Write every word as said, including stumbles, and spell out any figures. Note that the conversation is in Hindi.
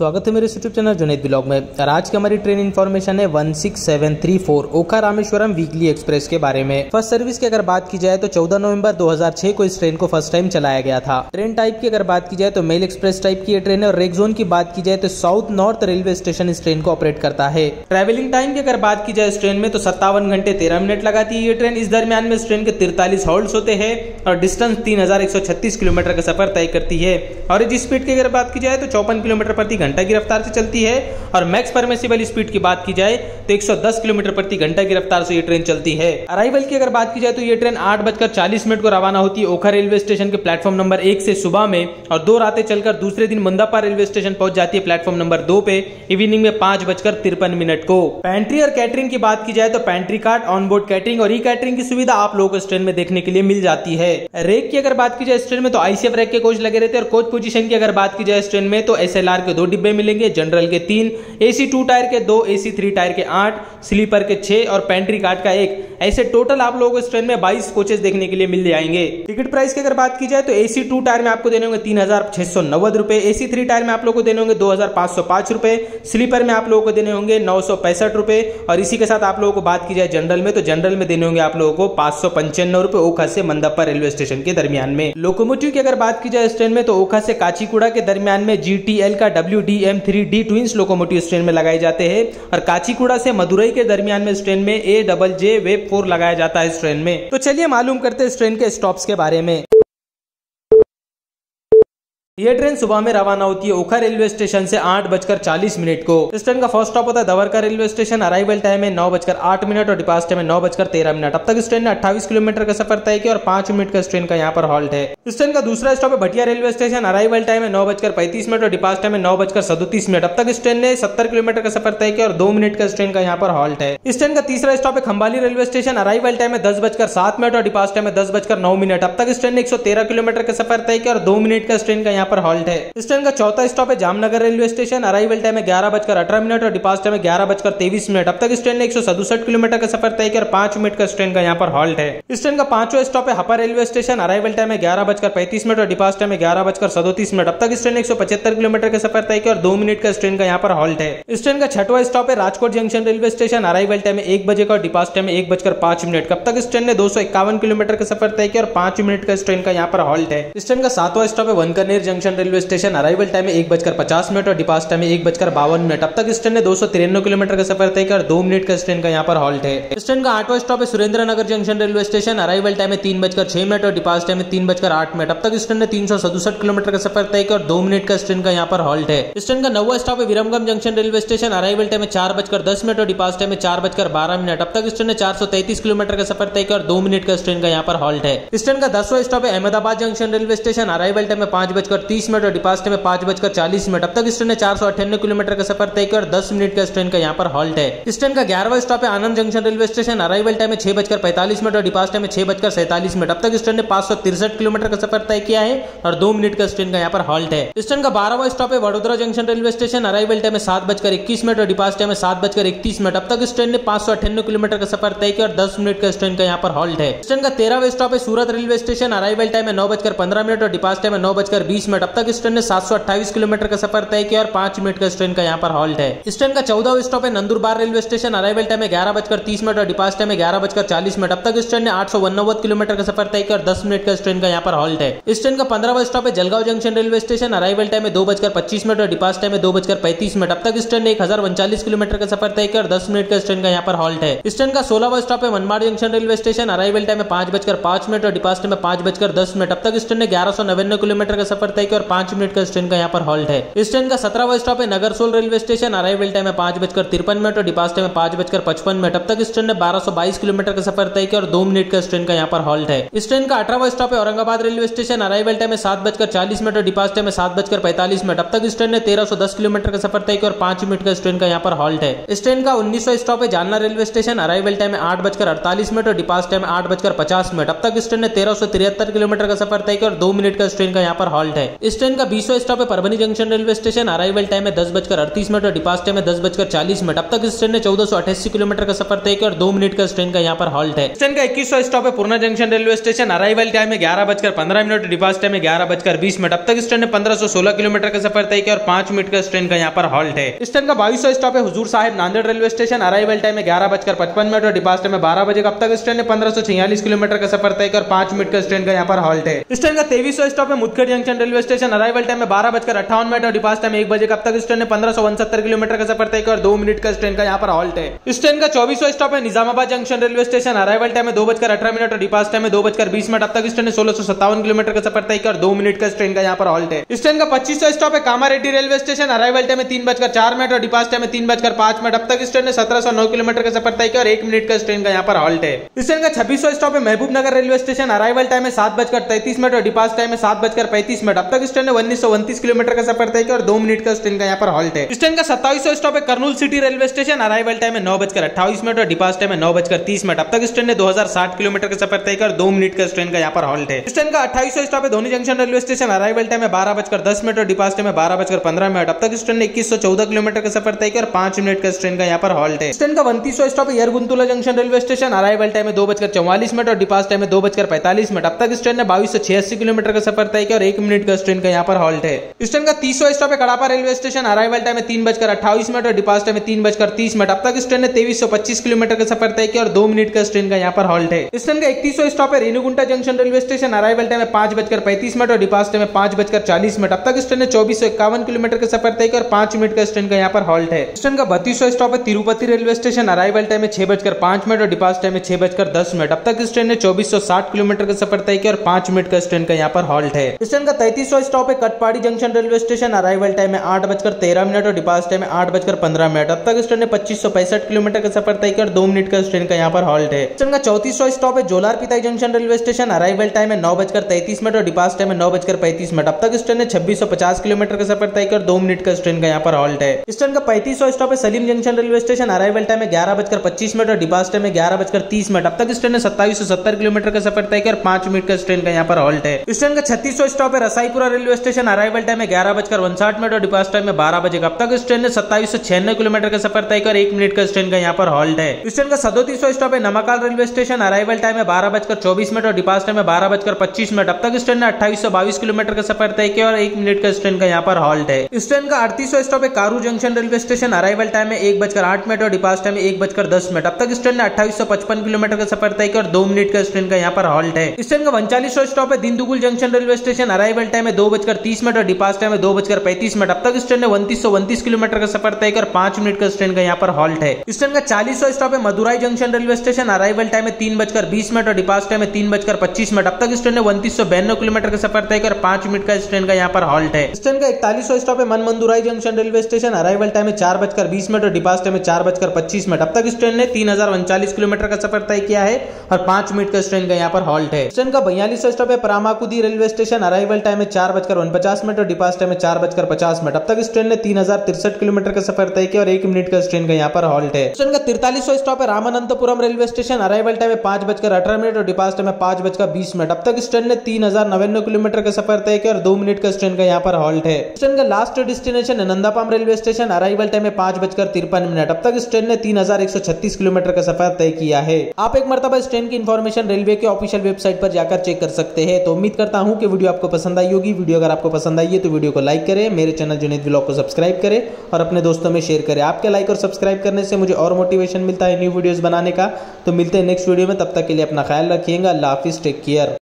स्वागत है मेरे यूट्यूब चैनल जुनैद ब्लॉग में। और आज की हमारी ट्रेन इन्फॉर्मेशन है one six seven three four Okha Rameswaram weekly express के बारे में। फर्स्ट सर्विस की अगर बात की जाए तो चौदह नवंबर दो हज़ार छह को इस ट्रेन को फर्स्ट टाइम चलाया गया था। ट्रेन टाइप की अगर बात की जाए तो मेल एक्सप्रेस टाइप की ये ट्रेन है। और रेक जोन की बात की जाए तो साउथ नॉर्थ रेलवे स्टेशन इस ट्रेन को ऑपरेट करता है। ट्रेवलिंग टाइम की अगर बात की जाए इस ट्रेन में तो सत्तावन घंटे तेरह मिनट लगाती है ये ट्रेन। इस दरमियान में इस ट्रेन के तिरतालीस हॉल्ट्स होते हैं और डिस्टेंस तीन हजार एक सौ छत्तीस किलोमीटर का सफर तय करती है। और इस स्पीड की अगर बात की जाए तो चौपन किलोमीटर प्रति घंटा की रफ्तार से चलती है। और मैक्स परमिसिबल स्पीड की बात की जाए तो एक सौ दस किलोमीटर प्रति घंटा की रफ्तार से ये ट्रेन चलती है। अराइवल की अगर बात की जाए तो ये ट्रेन आठ बजकर चालीस मिनट को रवाना होती है ओखा रेलवे स्टेशन के प्लेटफॉर्म नंबर एक से सुबह में, और दो रातें चलकर दूसरे दिन मंदापा रेलवे स्टेशन पहुंच जाती है प्लेटफॉर्म नंबर दो पे इवनिंग में पांच बजकर तिरपन मिनट को। पेंट्री और कैटरिंग की बात की जाए तो pantry car, on board catering और ई कैटरिंग की सुविधा आप लोगों को इस ट्रेन में देखने के लिए मिल जाती है। रेक की अगर बात की जाए इस ट्रेन में तो आईसीएफ रैक के कोच लगे रहते हैं। और कोच पोजीशन की अगर बात की जाए इस ट्रेन में तो एसएलआर के दो डिब्बे मिलेंगे, जनरल के तीन, एसी टू टायर के दो, एसी थ्री टायर के आठ, स्लीपर के छह और पेंट्री कार्ड का एक। ऐसे टोटल आप लोगों को इस ट्रेन में बाईस कोचेस देखने के लिए मिल जाएंगे। टिकट प्राइस की अगर बात की जाए तो एसी टू टायर में आपको देने होंगे तीन हजार छह सौ नब्बे रुपए, एसी थ्री टायर में आप लोगों को देने होंगे दो हजार पांच सौ पांच रुपए, स्लीपर में आप लोगों को देने होंगे नौ सौ पैंसठ रुपए। और इसी के साथ आप लोगों को बात की जाए जनरल में तो जनरल में देने होंगे आप लोगों को पांच सौ पंचानवे रुपए ओखा से मंदापा रेलवे स्टेशन के दरमियान में। लोकोमोटिव की अगर बात की जाए इस ट्रेन में तो ओखा से काचीगुड़ा के दरमियान में जीटीएल का W D M three D twins locomotive इस ट्रेन में लगाए जाते हैं। और काचीगुड़ा से मदुरई के दरमियान में इस ट्रेन में A double J web four लगाया जाता है इस ट्रेन में। तो चलिए मालूम करते हैं इस ट्रेन के स्टॉप्स के बारे में। ये ट्रेन सुबह में रवाना होती है ओखा रेलवे स्टेशन से आठ बजकर चालीस मिनट को। इस ट्रेन का फर्स्ट स्टॉप होता है Dwarka railway station. Arrival time है नौ बजकर आठ मिनट और डिपार्चर टाइम है नौ बजकर तेरह मिनट। अब तक इस ट्रेन ने अट्ठाईस किलोमीटर का सफर तय किया और पांच मिनट का इस ट्रेन का यहाँ पर हॉल्ट है। इस ट्रेन का दूसरा स्टॉप है Bhatia railway station. Arrival time है नौ बजकर पैंतीस मिनट और डिपार्चर टाइम है नौ बजकर सैंतीस मिनट। अब तक इस ट्रेन ने सत्तर किलोमीटर का सफर तय किया और दो मिनट का इस ट्रेन का यहाँ पर हॉल्ट है। इस ट्रेन का तीसरा स्टॉप है Khambhalia railway station. Arrival time है दस बजकर सात मिनट और डिपार्चर टाइम है दस बजकर नौ मिनट। अब तक इस ट्रेन ने एक सौ तेरह किलोमीटर का सफर तय किया और दो मिनट का इस ट्रेन का यहाँ पर हॉल्ट है। इस ट्रेन का चौथा स्टॉप है Jamnagar railway station. Arrival time है ग्यारह बजकर अठारह मिनट और डिपार्चर टाइम है ग्यारह बजकर तेईस मिनट। अब तक इस ट्रेन ने एक सौ सड़सठ किलोमीटर का सफर तय किया और पांच मिनट का इस ट्रेन का यहाँ पर हॉल्ट है। इस ट्रेन का पांचवा स्टॉप है Hapa railway station. Arrival time है ग्यारह बजकर पैंतीस मिनट और डिपार्चर टाइम है ग्यारह बजकर सैंतीस मिनट। अब तक इस ट्रेन ने एक सौ पचहत्तर किलोमीटर का सफर तय किया और दो मिनट का इस ट्रेन का यहाँ पर हॉल्ट है। इस ट्रेन का छठवां स्टॉप है Rajkot junction railway station. Arrival time है एक बजे का और डिपार्चर टाइम है एक बजकर पांच मिनट। कब तक इस ट्रेन ने दो सौ इक्यावन किलोमीटर का सफर तय किया और पांच मिनट का इस ट्रेन का यहाँ पर हॉल्ट है। इस ट्रेन का सातवां स्टॉप है Wankaner junction railway station. Arrival time है एक बजकर पचास मिनट और डिपार्चर टाइम है एक बजकर बावन मिनट। अब तक इस ट्रेन ने दो सौ तिरानवे किलोमीटर का सफर तय किया और दो मिनट का इस ट्रेन का यहाँ पर हॉल्ट है। इस ट्रेन का आठवां स्टॉप है Surendra Nagar junction railway station. Arrival time है तीन बजकर छह मिनट और डिपार्चर टाइम है तीन बजकर आठ मिनट। अब तक इस ट्रेन ने तीन सौ सड़सठ किलोमीटर का सफर तय किया और दो मिनट का इस ट्रेन का यहाँ पर हॉल्ट है। इस ट्रेन का नौवां स्टॉप है Viramgam junction railway station. Arrival time है चार बजकर दस मिनट और डिपार्चर टाइम है चार बजकर बारह मिनट। अब तक इस ट्रेन ने चार सौ तैंतीस किलोमीटर का सफर तय किया और दो मिनट का इस ट्रेन का यहाँ पर हॉल्ट है। इस ट्रेन का दसवां स्टॉप है Ahmedabad junction railway station. Arrival time है पांच बजकर तीस मिनट और डिपार्चर टाइम है पांच बजकर चालीस मिनट। अब तक इस ट्रेन ने चार सौ अट्ठानवे किलोमीटर का सफर तय किया और दस मिनट का इस ट्रेन का यहाँ पर हॉल्ट है। इस ट्रेन का ग्यारहवां स्टॉप है Anand junction railway station. Arrival time है छह बजकर पैंतालीस मिनट और डिपार्चर टाइम है छह बजकर सैंतालीस मिनट। अब तक इस ट्रेन ने पांच सौ तिरसठ किलोमीटर का सफर तय किया है और दो मिनट का इस ट्रेन का यहाँ पर हॉल्ट है। इस ट्रेन का बारहवां स्टॉप है Vadodara junction railway station. Arrival time है सात बजकर इक्कीस मिनट और डिपार्चर टाइम है सात बजकर इकतीस मिनट। अब तक इस ट्रेन ने पांच सौ अट्ठानवे किलोमीटर का सफर तय किया और दस मिनट का इस ट्रेन का यहाँ पर हॉल्ट है। इस ट्रेन का तेरहवां स्टॉप है Surat railway station. Arrival time है नौ बजकर पंद्रह मिनट और डिपार्चर टाइम है नौ बजकर बीस मिनट। अब तक इस ट्रेन ने सात सौ अट्ठाईस किलोमीटर का सफर तय किया और पांच मिनट का इस ट्रेन का यहाँ पर हॉल्ट है। इस ट्रेन का चौदहवां स्टॉप है Nandurbar railway station. Arrival time है ग्यारह बजकर तीस मिनट और डिपार्चर टाइम है ग्यारह बजकर चालीस मिनट। अब तक इस ट्रेन ने आठ सौ उननवे किलोमीटर का सफर तय किया और दस मिनट का इस ट्रेन का यहाँ पर हॉल्ट है। इस ट्रेन का पंद्रहवां स्टॉप है Jalgaon junction railway station. Arrival time है दो बजकर पच्चीस मिनट और डिपार्चर टाइम है दो बजकर पैंतीस मिनट। अब तक इस ट्रेन ने एक हजार उनचालीस किलोमीटर का सफर तय किया और दस मिनट का इस ट्रेन का यहाँ पर हॉल्ट है। इस ट्रेन का सोलहवां स्टॉप है Manmad junction railway station. Arrival time है पांच बजकर पांच मिनट और डिपार्चर टाइम है पांच बजकर दस मिनट। अब तक इस ट्रेन ने ग्यारह सौ नवानवे किलोमीटर का सफर तय किया और पांच मिनट का इस ट्रेन का यहाँ पर हॉल्ट है। इस ट्रेन का सत्रहवां स्टॉप है Nagarsol railway station. Arrival time है पांच बजकर तिरपन मिनट और डिपार्चर टाइम है पांच बजकर पचपन मिनट। अब तक इस ट्रेन ने बारह सौ बाईस किलोमीटर का सफर तय किया और दो मिनट का इस ट्रेन का यहाँ पर हॉल्ट है। इस ट्रेन का अठारहवां स्टॉप है Aurangabad railway station. Arrival time है सात बजकर चालीस मिनट और डिपार्चर टाइम है सात बजकर पैंतालीस मिनट। अब तक इस ट्रेन ने तेरह सौ दस किलोमीटर का सफर तय किया और पांच मिनट का इस ट्रेन का यहाँ पर हॉल्ट है। इस ट्रेन का उन्नीसवां स्टॉप है Jalna railway station. Arrival time है आठ बजकर अड़तालीस मिनट और डिपार्चर टाइम है आठ बजकर पचास मिनट। अब तक इस ट्रेन ने तेरह सौ तिहत्तर किलोमीटर का सफर तय किया और दो मिनट का इस ट्रेन का यहाँ पर हॉल्ट है। इस ट्रेन का बीसवां स्टॉप है Parbhani junction railway station. Arrival time है दस बजकर अड़तीस मिनट और डिपार्चर टाइम है दस बजकर चालीस मिनट। अब तक इस ट्रेन ने चौदह सौ अठासी किलोमीटर का सफर तय किया और दो मिनट का इस ट्रेन का यहाँ पर हॉल्ट है। इस ट्रेन का इक्कीसवां स्टॉप है Purna junction railway station. Arrival time है ग्यारह बजकर पंद्रह मिनट, डिपार्चर टाइम है ग्यारह बजकर बीस मिनट। अब तक इस ट्रेन ने पंद्रह सौ सोलह किलोमीटर का सफर तय किया और पांच मिनट का इस ट्रेन का यहाँ पर हॉल्ट है। इस ट्रेन का बाईसवां स्टॉप है Hazur Sahib Nanded railway station. Arrival time है ग्यारह बजकर पचपन मिनट और डिपार्चर टाइम है बारह बजे। अब तक इस ट्रेन ने पंद्रह सौ छियालीस किलोमीटर का सफर तय किया और पांच मिनट का इस ट्रेन का यहाँ पर हॉल्ट है। इस ट्रेन का तेईसवां स्टॉप है Mudkhed junction railway station. Arrival time है बारह बजकर अट्ठावन मिनट और डिपार्चर टाइम एक बजे। अब तक इस ट्रेन ने पंद्रह सौ उनसत्तर किलोमीटर का सफर तय किया और दो मिनट का इस ट्रेन का यहाँ पर हॉल्ट है। इस ट्रेन का चौबीसवां स्टॉप है Nizamabad junction railway station. Arrival time है दो बजकर अठारह मिनट और डिपार्चर टाइम है दो बजकर बीस मिनट। अब तक इस ट्रेन ने सोलह सौ सत्तावन किलोमीटर का सफर तय किया और दो मिनट का इस ट्रेन का यहाँ पर हॉल्ट है। इस ट्रेन का पच्चीसवां स्टॉप है Kamareddy railway station. Arrival time है तीन बजकर चार मिनट और डिपार्चर टाइम है तीन बजकर पांच मिनट। अब तक इस ट्रेन ने सत्रह सौ नौ किलोमीटर का सफर तय किया और एक मिनट का इस ट्रेन का यहाँ पर हॉल्ट है। इस ट्रेन का छब्बीसवां स्टॉप है Mahbub Nagar railway station. Arrival time है सात बजकर तैतीस मिनट और डिपार्चर टाइम है सात बजकर पैंतीस मिनट। अब तक इस ट्रेन ने उन्नीस सौ उनतीस किलोमीटर का सफर तय किया और दो मिनट का इस ट्रेन का यहाँ पर हॉल्ट है। इस ट्रेन का सत्ताईसवां स्टॉप है Kurnool city railway station. Arrival time है नौ बजकर अट्ठाईस मिनट और डिपार्चर टाइम है नौ बजकर तीस मिनट। अब तक इस ट्रेन ने दो हजार साठ किलोमीटर का सफर तय किया और दो मिनट का इस ट्रेन का यहाँ पर हॉल्ट है। इस ट्रेन का अट्ठाईसवां स्टॉप है Dhone junction railway station. Arrival time है बारह बजकर दस मिनट और डिपार्चर टाइम है बारह बजकर पंद्रह मिनट। अब तक इस ट्रेन ने इक्कीस सौ चौदह किलोमीटर का सफर तय किया और पांच मिनट का इस ट्रेन का यहाँ पर हॉल्ट है। इस ट्रेन का उनतीसवां स्टॉप है Yerraguntla junction railway station. Arrival time है दो बजकर चौवालीस मिनट और डिपार्चर टाइम है दो बजकर पैंतालीस मिनट। अब तक इस ट्रेन ने बाईस सौ छियासी किलोमीटर का सफर तय किया और एक मिनट का इस ट्रेन का यहाँ पर हॉल्ट है। इस ट्रेन का तीसवां स्टॉप है Kadapa railway station. Arrival time है तीन बजकर अट्ठाईस मिनट और डिपार्चर टाइम है तीन बजकर तीस मिनट। अब तक इस ट्रेन ने तेईस सौ पच्चीस किलोमीटर का सफर तय किया और दो मिनट का इस ट्रेन का यहाँ पर हॉल्ट है। इस ट्रेन का इकतीसवां स्टॉप है Renigunta junction railway station. Arrival time है पांच बजकर पैंतीस मिनट और डिपार्चर टाइम है पांच बजकर चालीस मिनट। अब तक इस ट्रेन ने चौबीस सौ इक्यावन किलोमीटर का सफर तय किया और पांच मिनट का इस ट्रेन का यहाँ पर हॉल्ट है। इस ट्रेन का बत्तीसवां स्टॉप है Tirupati railway station. Arrival time है छह बजकर पांच मिनट और डिपार्चर टाइम है छह बजकर दस मिनट। अब तक इस ट्रेन ने चौबीस सौ साठ किलोमीटर का सफर तय किया और पांच मिनट का इस ट्रेन का यहाँ पर हॉल्ट है। इस ट्रेन का तैंतीसवां स्टॉप है Katpadi junction railway station. Arrival time है आठ बजकर तेरह मिनट और डिपार्चर टाइम है आठ बजकर पंद्रह मिनट। अब तक इस ट्रेन ने पच्चीस सौ पैंसठ किलोमीटर का सफर तय किया और दो मिनट का इस ट्रेन का यहाँ पर हॉल्ट है। इस ट्रेन का चौंतीसवां स्टॉप है Jolar Pettai junction railway station. Arrival time है नौ बजकर तैंतीस मिनट और डिपार्चर टाइम है नौ बजकर पैंतीस मिनट। अब तक इस ट्रेन ने छब्बीस सौ पचास किलोमीटर का सफर तय किया और दो मिनट का इस ट्रेन का यहाँ पर हॉल्ट है। इस ट्रेन का पैंतीसवां स्टॉप है Salem junction railway station. Arrival time है ग्यारह बजकर पच्चीस मिनट और डिपार्चर टाइम है ग्यारह बजकर तीस मिनट। अब तक इस ट्रेन ने सत्ताईस सौ सत्तर किलोमीटर का सफर तय किया और पांच मिनट का इस ट्रेन का यहाँ पर हॉल्ट है। इस ट्रेन का छत्तीसवां स्टॉप है Rasaipura railway station. Arrival time है ग्यारह बजकर उनसाठ मिनट और डिपार्चर टाइम है बारह बजे। अब तक इस ट्रेन ने सत्ताईस सौ छियानवे किलोमीटर का सफर तय कर एक मिनट का इस ट्रेन का यहाँ पर हॉल्ट है। इस ट्रेन का सदोतीसवां स्टॉप है Namakkal railway station. Arrival time है बारह बजकर चौबीस मिनट और डिपार्चर टाइम है बारह बजकर पच्चीस मिनट। अब तक इस ट्रेन ने अट्ठाईस सौ बाईस किलोमीटर का सफर तय किया और एक मिनट का इस ट्रेन का यहाँ पर हॉल्ट है। इस ट्रेन का अड़तीसवां स्टॉप है Karur junction railway station. Arrival time है एक बजकर आठ मिनट और डिपार्चर टाइम है एक बजकर दस मिनट। अब तक इस ट्रेन ने अट्ठाईस सौ पचपन किलोमीटर का सफर तय किया और दो मिनट का इस ट्रेन का यहाँ पर हॉल्ट है। इस ट्रेन का उनचालीसवां स्टॉप है Dindigul junction railway station. Arrival time है दो बजकर तीस मिनट और डिपार्चर टाइम है दो बजकर पैंतीस मिनट। अब तक इस ट्रेन ने उनतीस सौ उनतीस किलोमीटर का सफर तय कर पांच मिनट का इस ट्रेन का यहाँ पर हॉल्ट है। इस ट्रेन का चालीसवां स्टॉप है Madurai junction railway station. Arrival time है तीन बजकर बीस मिनट और डिपार्चर टाइम है तीन बजकर पच्चीस मिनट। अब तक इस ट्रेन ने उनतीस सौ बयानवे किलोमीटर का सफर तय कर पांच मिनट का इस ट्रेन का यहाँ पर हॉल्ट है। इस ट्रेन का इकतालीसवां स्टॉप है Manamadurai junction railway station. Arrival time है चार बजकर बीस मिनट और डिपार्चर टाइम है चार बजकर पच्चीस मिनट। अब तक इस ट्रेन ने तीन हजार उनचालीस किलोमीटर का सफर तय किया है और पांच मिनट का इस ट्रेन का यहाँ पर हॉल्ट है। इस ट्रेन का बयालीसवां स्टॉप है Paramakudi railway station. Arrival time है चार बजकर उनपचास मिनट और डिपार्चर टाइम है चार बजकर पचास मिनट। अब तक इस ट्रेन ने तीन हजार तिरसठ किलोमीटर का सफर तय किया और एक मिनट का इस ट्रेन का यहाँ पर हॉल्ट है। इस ट्रेन का तिरतालीसवां स्टॉप है Ramanathapuram railway station. Arrival time है पांच बजकर अठारह मिनट और डिपार्चर टाइम है पांच बजकर बीस मिनट। अब तक इस ट्रेन ने तीन हजार नवानवे किलोमीटर का सफर तय किया और दो मिनट का इस ट्रेन का यहाँ पर हॉल्ट है। इस ट्रेन का लास्ट डेस्टिनेशन है Mandapam railway station. Arrival time है पांच बजकर तिरपन मिनट। अब तक इस ट्रेन ने तीन हजार एक सौ छत्तीस किलोमीटर का सफर तय किया है। आप एक मरतबा इस ट्रेन की इन्फॉर्मेशन रेलवे के ऑफिशियल वेबसाइट पर जाकर चेक कर सकते हैं। तो उम्मीद करता हूं कि वीडियो आपको पसंद आई होगी। वीडियो अगर आपको पसंद आई है तो वीडियो को लाइक करें, मेरे चैनल जुनैद व्लॉग को सब्सक्राइब करें और अपने दोस्तों में शेयर करें। आपके लाइक और सब्सक्राइब करने से मुझे और मोटिवेशन मिलता है न्यू वीडियोस बनाने का। तो मिलते हैं नेक्स्ट वीडियो में, तब तक के लिए अपना ख्याल रखिएगा। अल्लाह हाफिज, टेक केयर।